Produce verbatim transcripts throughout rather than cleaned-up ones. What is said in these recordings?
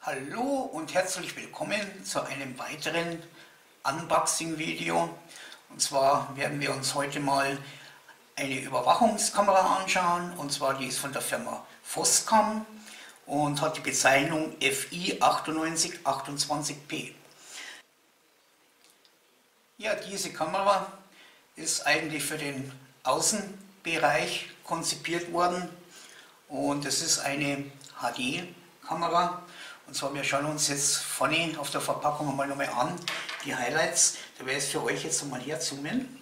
Hallo und herzlich willkommen zu einem weiteren Unboxing-Video. Und zwar werden wir uns heute mal eine Überwachungskamera anschauen. Und zwar die ist von der Firma Foscam und hat die Bezeichnung F I acht neun acht zwei P. Ja, diese Kamera ist eigentlich für den Außenbereich konzipiert worden. Und es ist eine H D-Kamera. Und zwar, wir schauen uns jetzt vorne auf der Verpackung einmal nochmal an, die Highlights. Da werde ich es für euch jetzt nochmal herzoomen.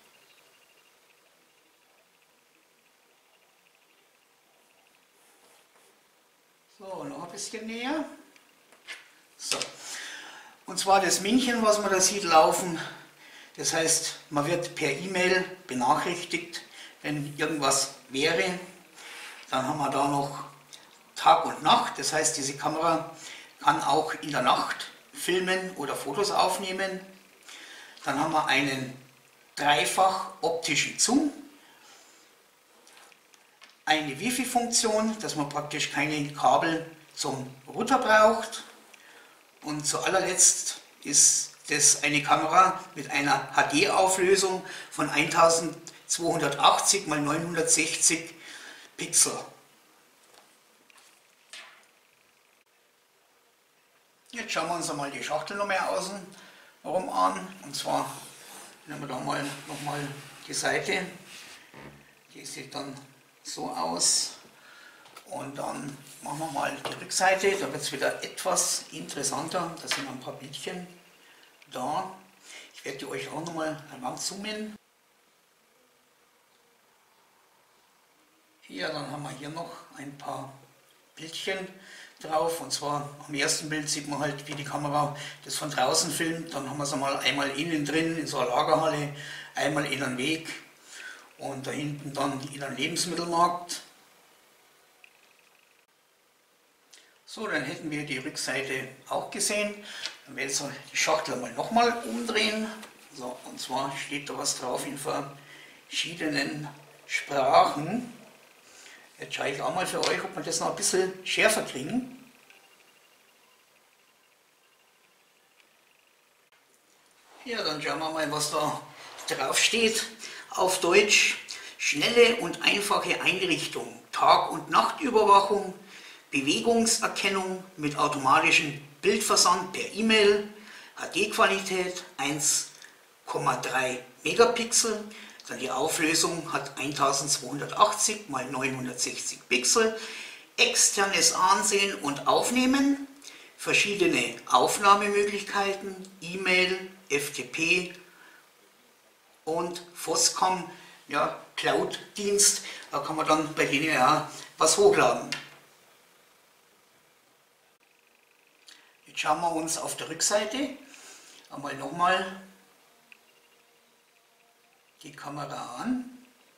So, noch ein bisschen näher. So. Und zwar das Männchen, was man da sieht, laufen. Das heißt, man wird per E-Mail benachrichtigt, wenn irgendwas wäre. Dann haben wir da noch Tag und Nacht, das heißt, diese Kamera kann auch in der Nacht filmen oder Fotos aufnehmen. Dann haben wir einen dreifach optischen Zoom, eine Wifi-Funktion, dass man praktisch keine Kabel zum Router braucht. Und zu allerletzt ist das eine Kamera mit einer H D-Auflösung von eintausendzweihundertachtzig mal neunhundertsechzig Pixel. Jetzt schauen wir uns einmal die Schachtel noch mehr außen herum an. Und zwar nehmen wir da mal nochmal die Seite. Die sieht dann so aus. Und dann machen wir mal die Rückseite. Da wird es wieder etwas interessanter. Da sind ein paar Bildchen da. Ich werde die euch auch nochmal heranzoomen. Hier, dann haben wir hier noch ein paar Bildchen drauf, und zwar am ersten Bild sieht man halt, wie die Kamera das von draußen filmt. Dann haben wir es einmal einmal innen drin in so einer Lagerhalle, einmal in einem Weg und da hinten dann in einem Lebensmittelmarkt. So, dann hätten wir die Rückseite auch gesehen. Dann werde ich die Schachtel einmal nochmal umdrehen. So, und zwar steht da was drauf in verschiedenen Sprachen. Jetzt schaue ich auch mal für euch, ob wir das noch ein bisschen schärfer kriegen. Ja, dann schauen wir mal, was da drauf steht. Auf Deutsch: schnelle und einfache Einrichtung, Tag- und Nachtüberwachung, Bewegungserkennung mit automatischem Bildversand per E-Mail, H D-Qualität eins Komma drei Megapixel. Dann die Auflösung hat eintausendzweihundertachtzig mal neunhundertsechzig Pixel, externes Ansehen und Aufnehmen, verschiedene Aufnahmemöglichkeiten, E-Mail, F T P und Foscam, ja, Cloud-Dienst, da kann man dann bei denen ja was hochladen. Jetzt schauen wir uns auf der Rückseite einmal nochmal die Kamera an.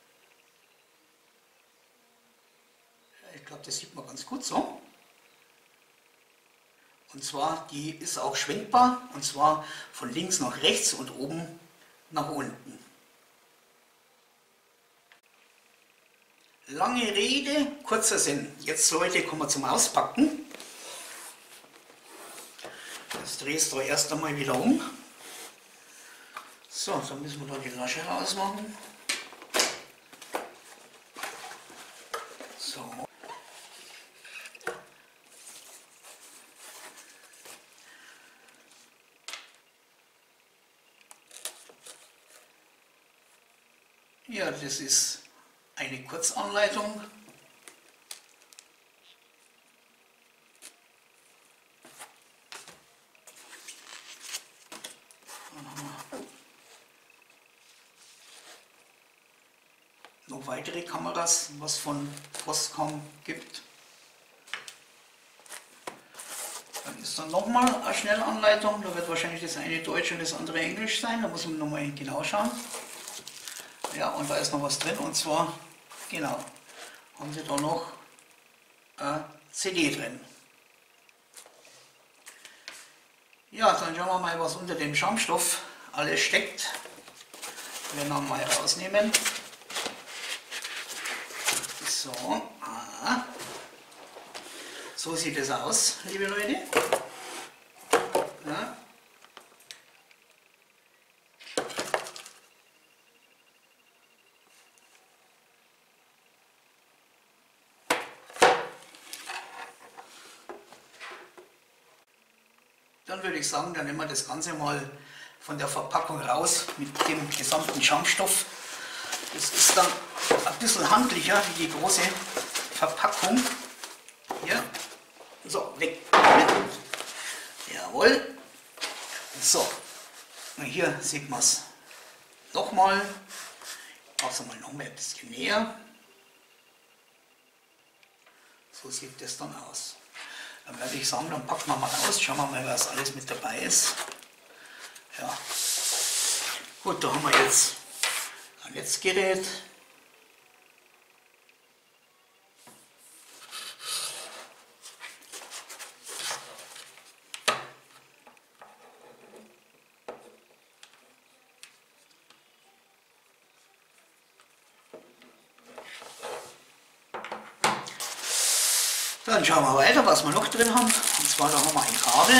Ich glaube, das sieht man ganz gut so. Und zwar, die ist auch schwenkbar, und zwar von links nach rechts und oben nach unten. Lange Rede, kurzer Sinn. Jetzt, Leute, kommen wir zum Auspacken. Das drehst du erst einmal wieder um. So, dann müssen wir da die Lasche rausmachen. So. Ja, das ist eine Kurzanleitung. Noch weitere Kameras, was von Foscam gibt. Dann ist dann nochmal eine Schnellanleitung, da wird wahrscheinlich das eine Deutsch und das andere Englisch sein, da muss man nochmal genau schauen. Ja, und da ist noch was drin, und zwar, genau, haben sie da noch eine C D drin. Ja, dann schauen wir mal, was unter dem Schaumstoff alles steckt. Wir noch mal rausnehmen. So, ah. So sieht es aus, liebe Leute. Ja. Dann würde ich sagen, dann nehmen wir das Ganze mal von der Verpackung raus mit dem gesamten Schaumstoff. Das ist dann ein bisschen handlicher wie die große Verpackung. Hier. So, weg. Jawohl. So, und hier sieht man es nochmal. Also mal noch mal ein bisschen näher. So sieht das dann aus. Dann werde ich sagen, dann packen wir mal aus, schauen wir mal, was alles mit dabei ist. Ja. Gut, da haben wir jetzt ein Netzgerät. Dann schauen wir weiter, was wir noch drin haben. Und zwar da haben wir ein Kabel.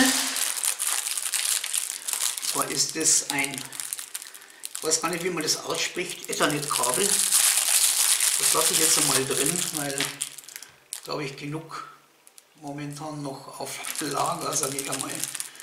Und zwar ist das ein, ich weiß gar nicht, wie man das ausspricht, Ethernet-Kabel. Das lasse ich jetzt einmal drin, weil da habe ich genug momentan noch auf Lager, sage ich einmal.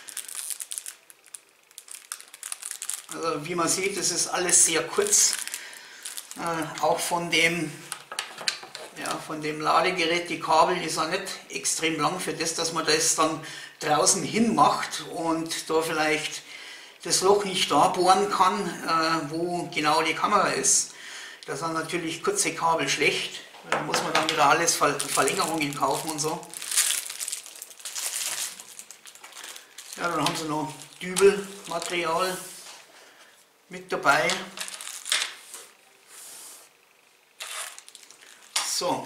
Also wie man sieht, das ist alles sehr kurz. Äh, auch von dem Ja, von dem Ladegerät, die Kabel, die sind nicht extrem lang für das, dass man das dann draußen hin macht und da vielleicht das Loch nicht da bohren kann, äh, wo genau die Kamera ist. Da sind natürlich kurze Kabel schlecht, da muss man dann wieder alles Ver Verlängerungen kaufen und so. Ja, dann haben sie noch Dübelmaterial mit dabei. So.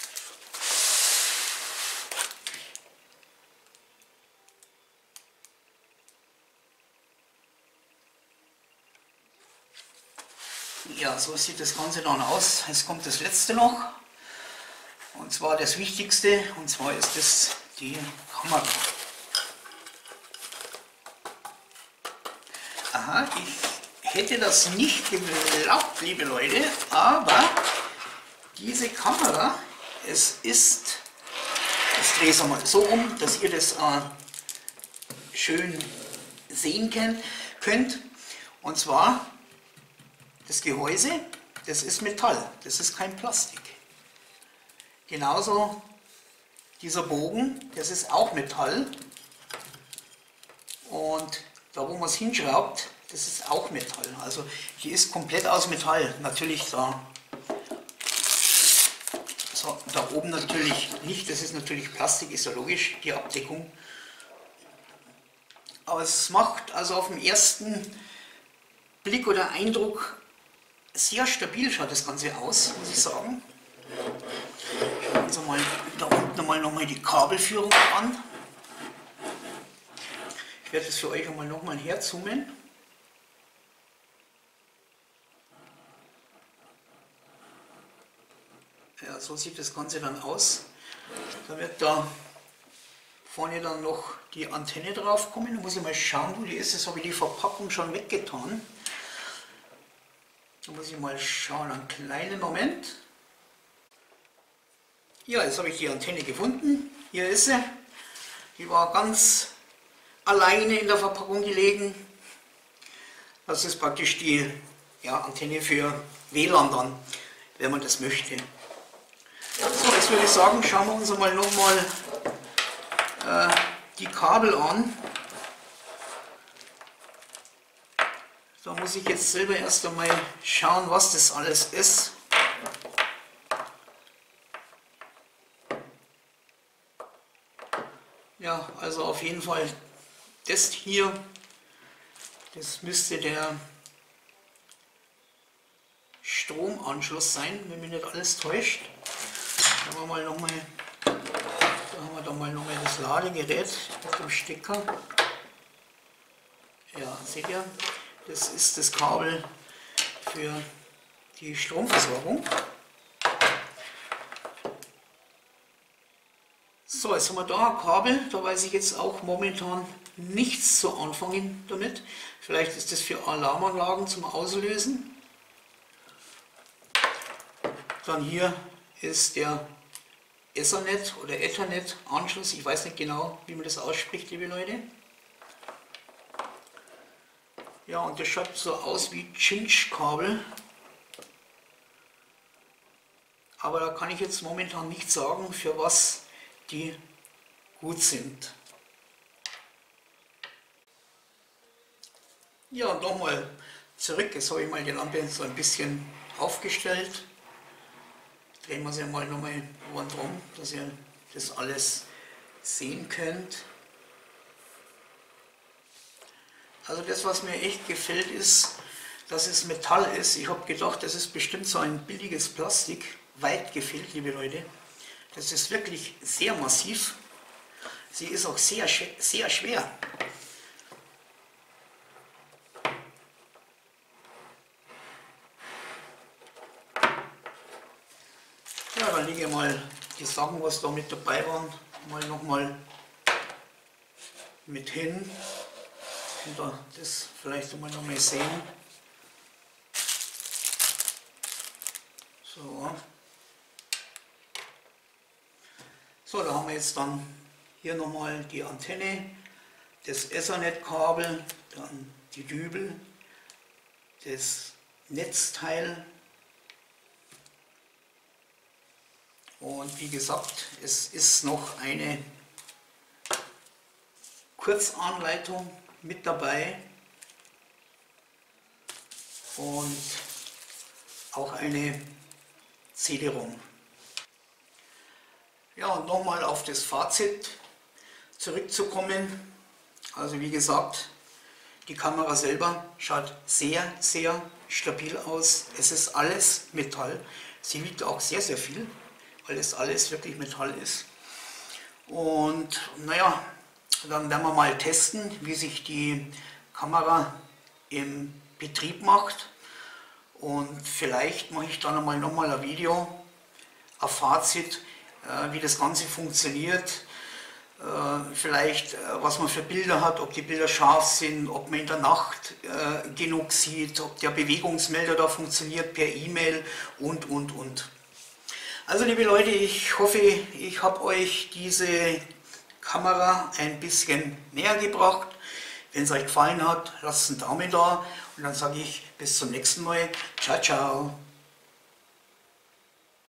Ja, so sieht das Ganze dann aus. Jetzt kommt das letzte noch. Und zwar das Wichtigste, und zwar ist das die Kamera. Aha, ich hätte das nicht geglaubt, liebe Leute, aber diese Kamera, es ist, ich drehe es mal so um, dass ihr das äh, schön sehen könnt, könnt. Und zwar das Gehäuse, das ist Metall, das ist kein Plastik. Genauso dieser Bogen, das ist auch Metall. Und da wo man es hinschraubt, das ist auch Metall. Also die ist komplett aus Metall. Natürlich da. So, da oben natürlich nicht, das ist natürlich Plastik, ist ja logisch, die Abdeckung. Aber es macht also auf den ersten Blick oder Eindruck sehr stabil, schaut das Ganze aus, muss ich sagen. Schauen wir uns mal da unten mal nochmal die Kabelführung an. Ich werde das für euch einmal nochmal herzoomen. Ja, so sieht das Ganze dann aus. Da wird da vorne dann noch die Antenne drauf kommen. Da muss ich mal schauen, wo die ist. Jetzt habe ich die Verpackung schon weggetan. Da muss ich mal schauen, einen kleinen Moment. Ja, jetzt habe ich die Antenne gefunden. Hier ist sie. Die war ganz alleine in der Verpackung gelegen. Das ist praktisch die ja, Antenne für W L A N dann, wenn man das möchte. So, jetzt würde ich sagen, schauen wir uns mal nochmal äh, die Kabel an. Da muss ich jetzt selber erst einmal schauen, was das alles ist. Ja, also auf jeden Fall das hier, das müsste der Stromanschluss sein, wenn mich nicht alles täuscht. Da haben wir mal noch mal, da haben wir doch mal noch mal das Ladegerät mit dem Stecker. Ja, seht ihr, das ist das Kabel für die Stromversorgung. So, jetzt haben wir da ein Kabel, da weiß ich jetzt auch momentan nichts zu anfangen damit. Vielleicht ist das für Alarmanlagen zum Auslösen. Dann hier ist der Ethernet oder Ethernet Anschluss, ich weiß nicht genau, wie man das ausspricht, liebe Leute. Ja, und das schaut so aus wie Cinch-Kabel. Aber da kann ich jetzt momentan nicht sagen, für was die gut sind. Ja, und nochmal zurück. Jetzt habe ich mal die Lampe so ein bisschen aufgestellt. Drehen wir sie mal nochmal rundherum, dass ihr das alles sehen könnt. Also das, was mir echt gefällt, ist, dass es Metall ist. Ich habe gedacht, das ist bestimmt so ein billiges Plastik. Weit gefehlt, liebe Leute. Das ist wirklich sehr massiv. Sie ist auch sehr, sehr schwer. Ja, dann lege ich mal die Sachen, was da mit dabei waren, mal nochmal mit hin. Könnt ihr das vielleicht mal noch mal sehen. So. So, da haben wir jetzt dann hier nochmal die Antenne, das Ethernet-Kabel, dann die Dübel, das Netzteil und wie gesagt, es ist noch eine Kurzanleitung mit dabei und auch eine C D-ROM. Ja, und nochmal auf das Fazit zurückzukommen. Also wie gesagt, die Kamera selber schaut sehr, sehr stabil aus. Es ist alles Metall. Sie wiegt auch sehr, sehr viel, weil es alles wirklich Metall ist. Und naja, dann werden wir mal testen, wie sich die Kamera im Betrieb macht. Und vielleicht mache ich dann einmal nochmal ein Video, ein Fazit, wie das Ganze funktioniert, vielleicht was man für Bilder hat, ob die Bilder scharf sind, ob man in der Nacht genug sieht, ob der Bewegungsmelder da funktioniert per E-Mail und, und, und. Also liebe Leute, ich hoffe, ich habe euch diese Kamera ein bisschen näher gebracht. Wenn es euch gefallen hat, lasst einen Daumen da und dann sage ich bis zum nächsten Mal. Ciao, ciao.